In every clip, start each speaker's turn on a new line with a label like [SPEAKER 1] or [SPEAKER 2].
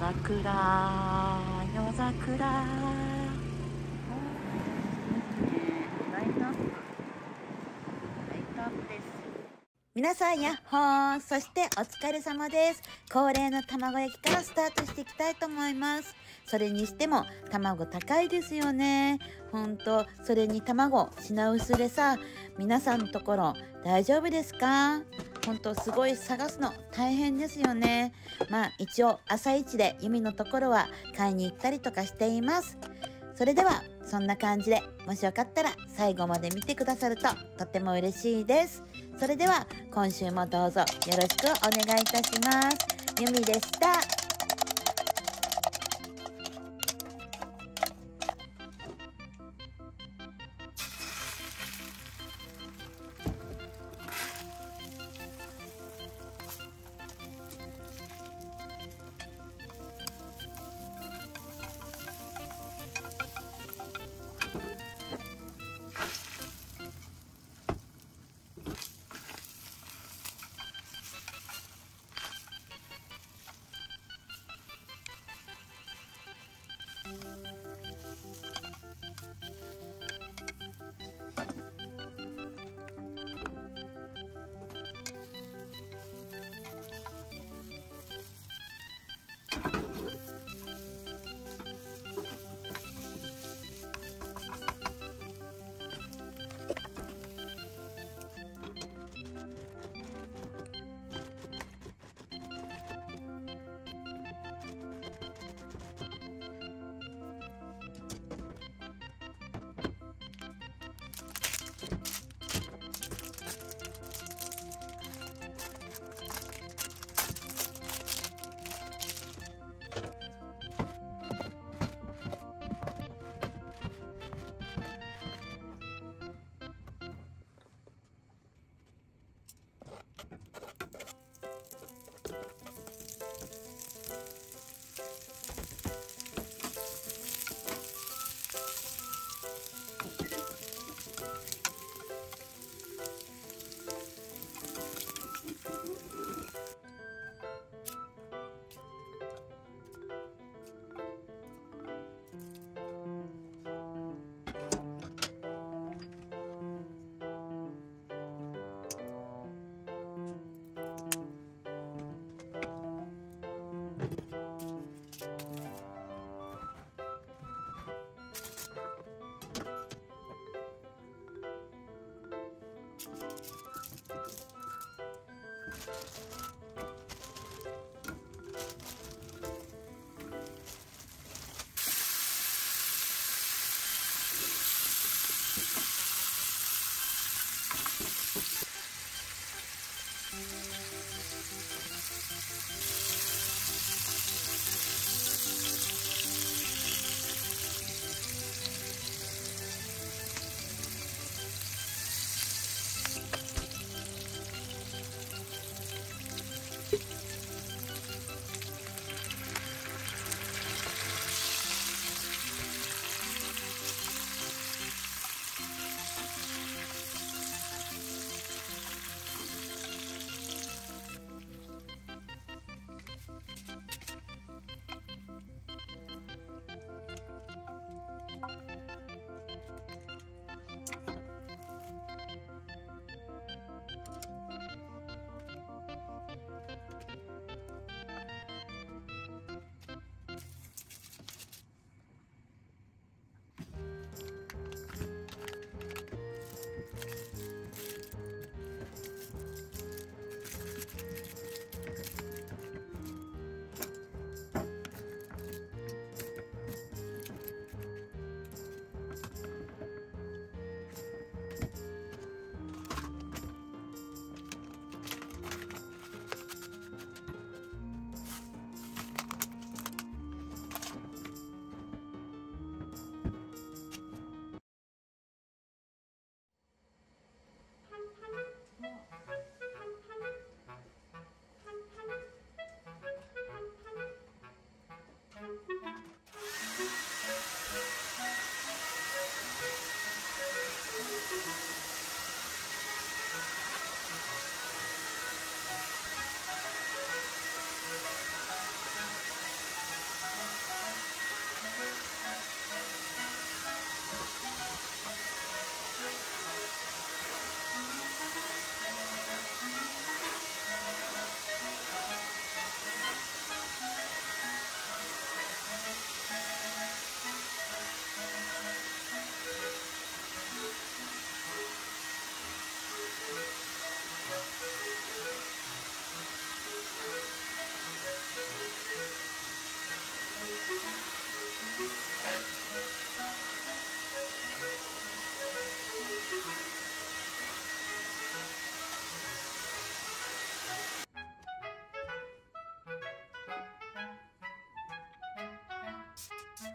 [SPEAKER 1] 桜、夜桜。ライトアップ。ライトアップです。皆さんやっほー。そしてお疲れ様です。恒例の卵焼きからスタートしていきたいと思います。それにしても卵高いですよね。ほんと、それに卵品薄でさ、皆さんのところ大丈夫ですか？ほんとすごい探すの大変ですよね。まあ一応朝一でユミのところは買いに行ったりとかしています。それではそんな感じで、もしよかったら最後まで見てくださるととても嬉しいです。それでは今週もどうぞよろしくお願いいたします。ユミでした。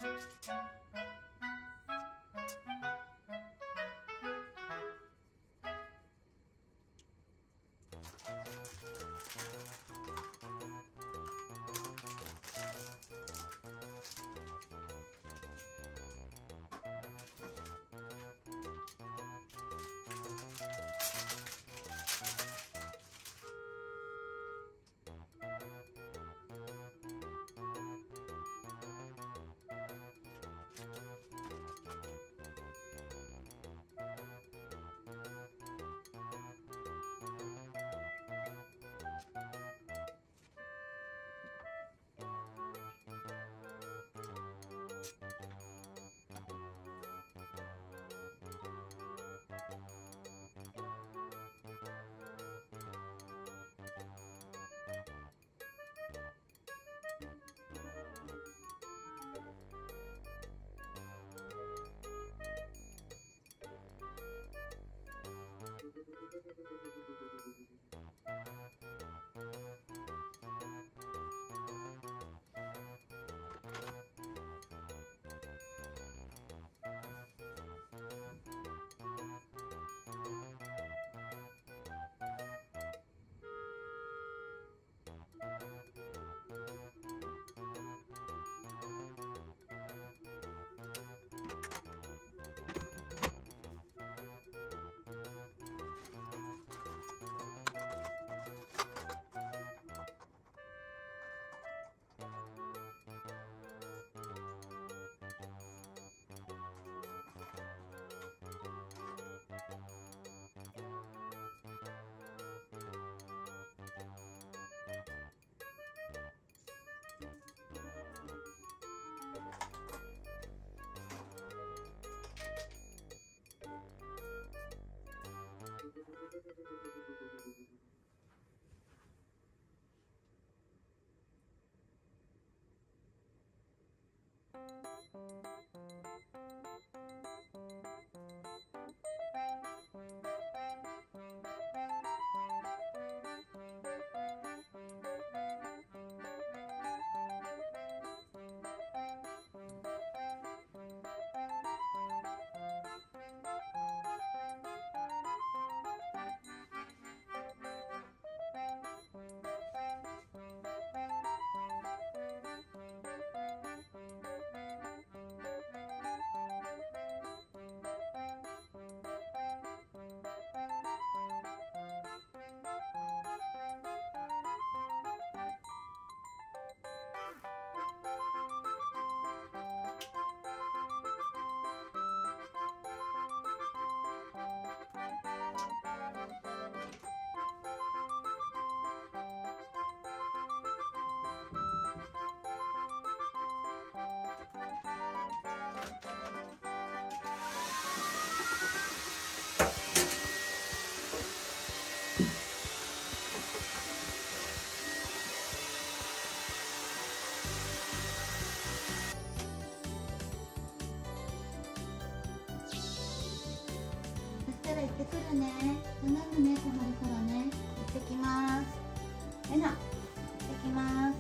[SPEAKER 1] たら行ってくるね。頼むね、小春からね。行ってきます。えな、行ってきます。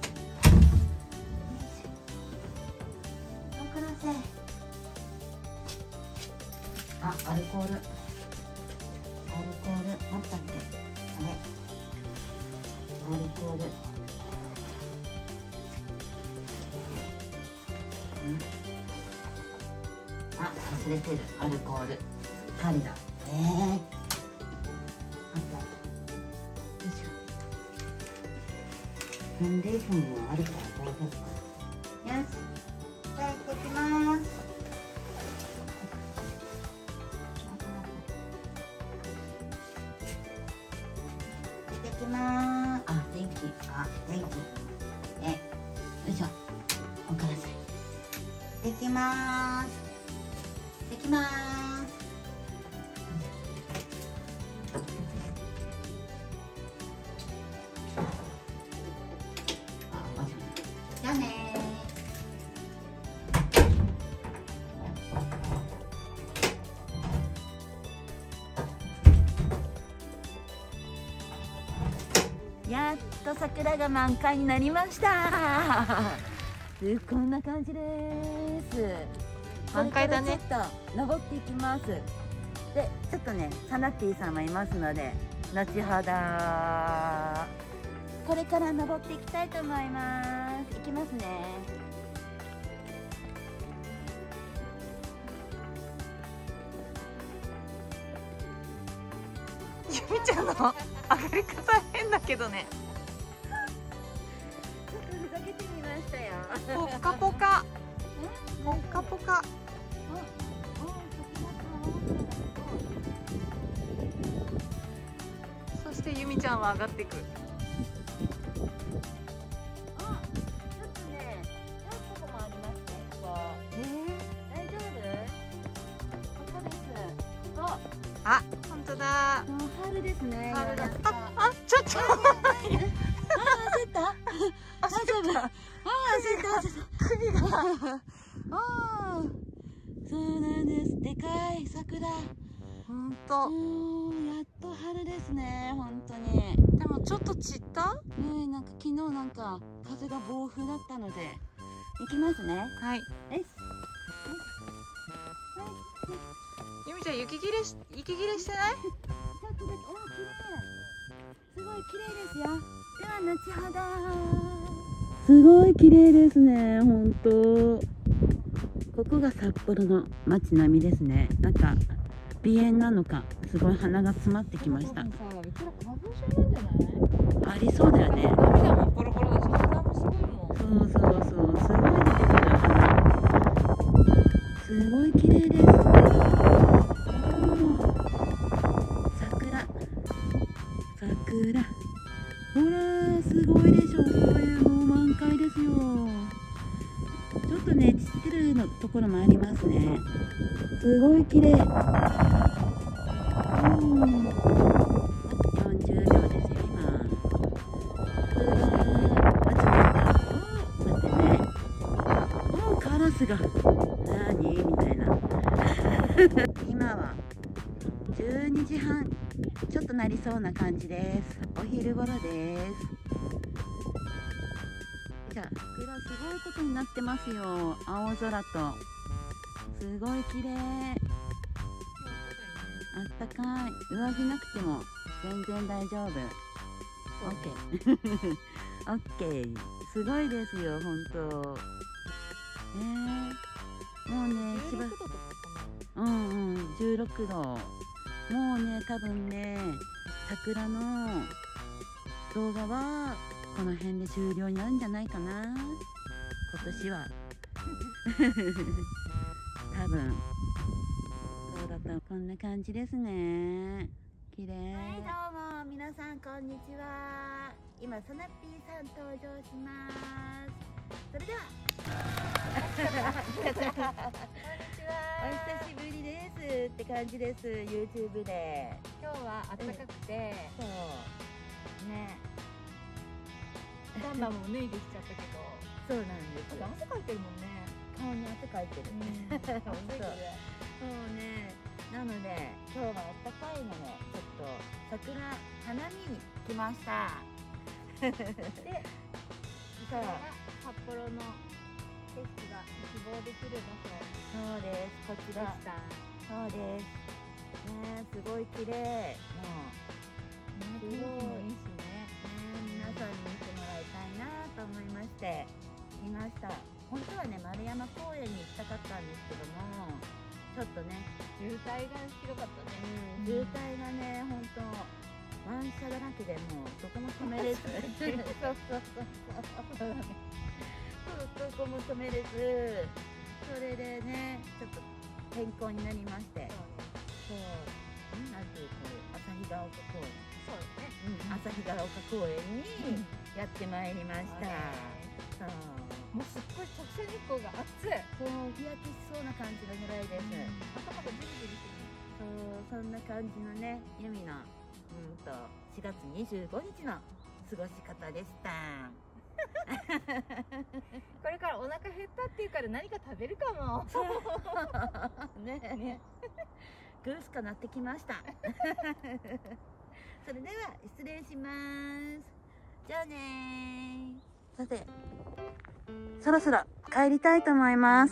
[SPEAKER 1] 遅らせ。あ、アルコール。アルコール、あったっけ。あれ。アルコール。あ、忘れてる。アルコール。針だ。あった。よいしょ。ファンデーションもあるから大丈夫かな。よし。じゃあ行ってきます。行ってきます。あ、電気。あ、電気。よいしょ。おからさい。行ってきます。行ってきます。じゃあねー。やっと桜が満開になりました。 こんな感じです。
[SPEAKER 2] 満開だね。
[SPEAKER 1] ちょっと登っていきます。で、ちょっとね、サナッティさんもいますので、後ほどこれから登っていきたいと思います。行きますね。
[SPEAKER 2] ゆみちゃんの上がり方変だけどね。
[SPEAKER 1] ちょっとふざけてみましたよ。
[SPEAKER 2] ポッカポカ。ポッカポカ。そしてゆみちゃんは上がっていく。
[SPEAKER 1] あ、ちょっとね、ちょっとこもありますね。ここ。大丈夫？ここです。ここ。
[SPEAKER 2] あ、本当だ。
[SPEAKER 1] もう春ですね。
[SPEAKER 2] 春だ。
[SPEAKER 1] 夜中
[SPEAKER 2] あ、ちょっと。
[SPEAKER 1] 焦った大丈夫焦った
[SPEAKER 2] 首が。
[SPEAKER 1] そうなんです。でかい桜。
[SPEAKER 2] 本当。
[SPEAKER 1] やっと春ですね。本当に。
[SPEAKER 2] でもちょっと散った？
[SPEAKER 1] ねえ、なんか昨日なんか風が暴風だったので行きますね。
[SPEAKER 2] はい。
[SPEAKER 1] え
[SPEAKER 2] ゆみちゃん息切れしてない？
[SPEAKER 1] ちょっとだけ、お、綺麗。すごい綺麗ですよ。では後ほど。すごい綺麗ですね。本当。ここが札幌の街並みですね。なんか鼻炎なのか、すごい鼻が詰まってきました。
[SPEAKER 2] うちら花粉症なんじゃない？
[SPEAKER 1] ありそうだよね。
[SPEAKER 2] 涙もポロポロだし、鼻もすごいもん。
[SPEAKER 1] そうそうそう、すごい出てくる鼻。すごい綺麗です。桜。ほら、すごいでしょ。こういうもう満開ですよ。ちょっとね、散ってるのところもありますね。すごい綺麗。40秒ですよ、今。待ってね。カラスが。なにみたいな。今は12時半。ちょっとなりそうな感じです。お昼頃です。じゃあ、桜すごいことになってますよ。青空と。すごい綺麗。あったかい。上着なくても全然大丈夫。オッケー。オッケー。すごいですよ、本当。もうね、16度。もうね、多分ね、桜の動画はこの辺で終了になるんじゃないかな、今年は。多分そうだと。こんな感じですね。綺麗。はい、どうも皆さんこんにちは。今サナッピーさん登場します。それではお久しぶりですって感じです。 YouTube で
[SPEAKER 2] 今日は暖かくて、
[SPEAKER 1] そうね、
[SPEAKER 2] バンバンも脱いできちゃったけど、
[SPEAKER 1] そうなんですよ。
[SPEAKER 2] 汗かいてるもんね。
[SPEAKER 1] 顔に汗かいてる。本当。そうね。なので今日はあったかいのでちょっと桜花見に来ました。で、そう
[SPEAKER 2] 札幌の景色が一望できる場所。
[SPEAKER 1] そうです。こちら。そうです。ね、すごい綺麗。もう
[SPEAKER 2] 天気もいいしね。
[SPEAKER 1] 皆さんに見てもらいたいなと思いまして来ました。本当はね、丸山公園に行きたかったんですけども、ちょっとね、
[SPEAKER 2] 渋滞がひどかったね。
[SPEAKER 1] 渋滞がね、本当満車だらけでもうどこも止めれずそうどこも止めれず、それでね、ちょっと変更になりまして、そうなんていう旭ヶ丘公園、旭ヶ丘公園にやってまいりました。そう
[SPEAKER 2] もうすっごい直射日光が暑い。
[SPEAKER 1] そう日焼けしそうな感じのぐらいです。
[SPEAKER 2] 頭がジリジリしてる。
[SPEAKER 1] そう、そんな感じのね、ユミの4月25日の過ごし方でした。
[SPEAKER 2] これからお腹減ったっていうから何か食べるかも。
[SPEAKER 1] ねグースかなってきました。それでは失礼します。じゃあねー。さてそろそろ帰りたいと思います。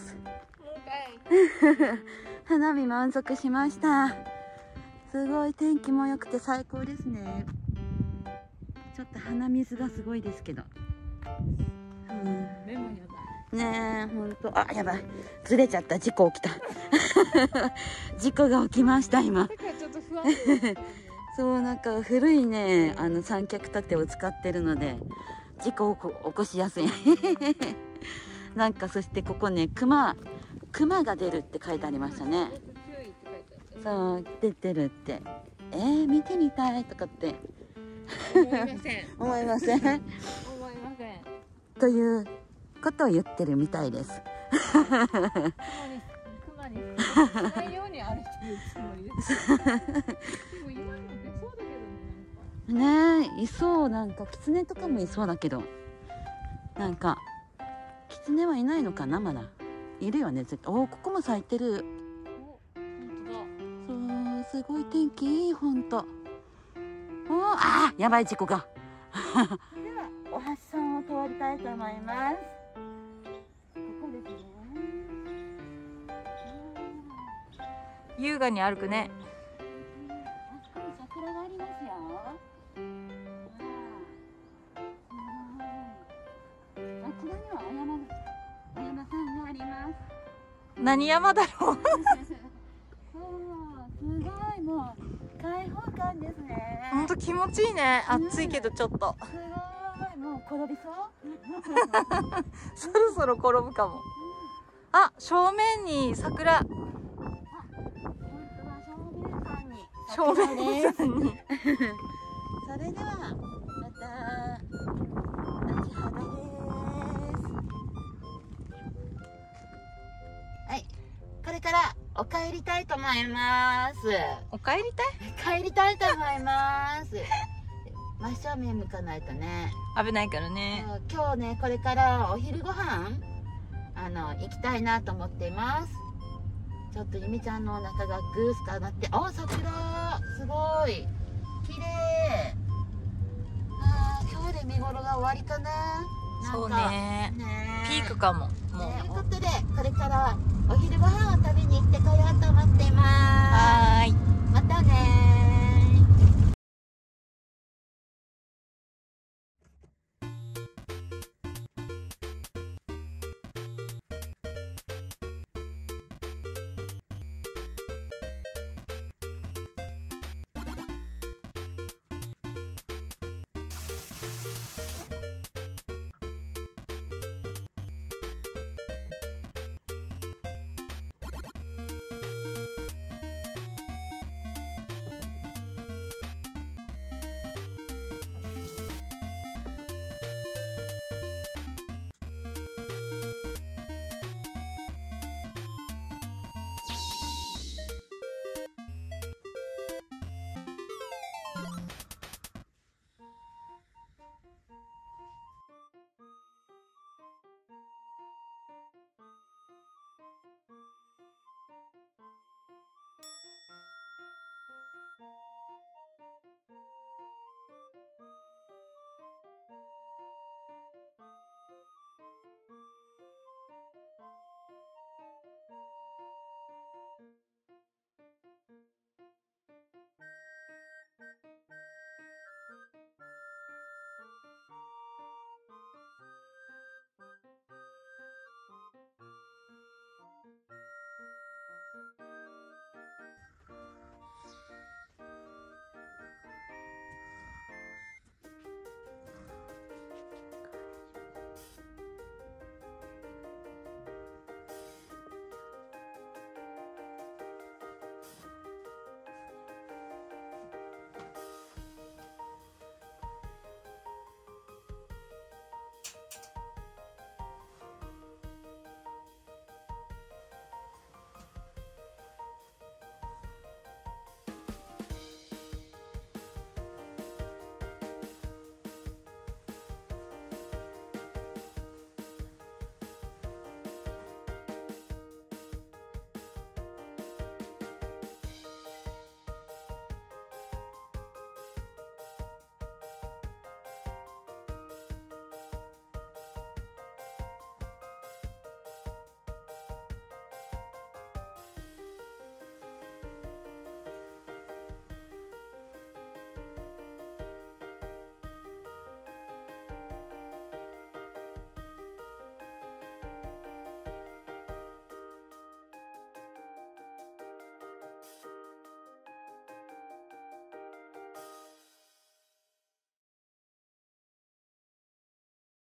[SPEAKER 1] 花火満足しました。すごい天気も良くて最高ですね。ちょっと鼻水がすごいですけど。
[SPEAKER 2] メモや
[SPEAKER 1] だ。ねえ、ほんと。あ、やばい。ずれちゃった。事故起きた。事故が起きました、今。
[SPEAKER 2] だからちょっと不安。
[SPEAKER 1] そう、なんか古いね、三脚立てを使ってるので、事故を起こしやすい。なんか、そしてここね、熊が出るって書いてありましたね。そう、出てるって。見てみたいとかって。
[SPEAKER 2] 思いません。
[SPEAKER 1] 思いません。
[SPEAKER 2] 思いません。
[SPEAKER 1] ということを言ってるみたいです。
[SPEAKER 2] 熊にないように歩いてるつもりです。でも今の出そうだけどね。
[SPEAKER 1] ねえ、いそう。なんか狐とかもいそうだけど、なんか狐はいないのかな。まだいるよね、絶対。ここも咲いてる。そう、すごい天気いい、ほんと。やばい、事故が。ではお橋さんを通りたいと思います。ここですね。
[SPEAKER 2] 優雅に歩くね。
[SPEAKER 1] あそこに桜がありますよ。あちらにはお山さんがあります。
[SPEAKER 2] 何山だろう。
[SPEAKER 1] そう、すごい、もう開放感ですね。
[SPEAKER 2] ほんと気持ちいいね。暑いけどちょっと。
[SPEAKER 1] すごい、もう転びそう。
[SPEAKER 2] そろそろ転ぶかも。あ、正面に桜。正面さんに。
[SPEAKER 1] それではまた後ほどです。はい、これからお帰りたいと思います。
[SPEAKER 2] お帰りたい？
[SPEAKER 1] 帰りたいと思います。真正面向かないとね。
[SPEAKER 2] 危ないからね。
[SPEAKER 1] 今日ね、これからお昼ご飯行きたいなと思っています。ちょっとゆみちゃんのお腹がグースかなって。桜すごい綺麗。今日で見頃が終わりかな。
[SPEAKER 2] そうね。ピークかも。もう。
[SPEAKER 1] ということで、これからお昼ご飯を食べに行ってこようと思っています。
[SPEAKER 2] はーい。
[SPEAKER 1] またねー。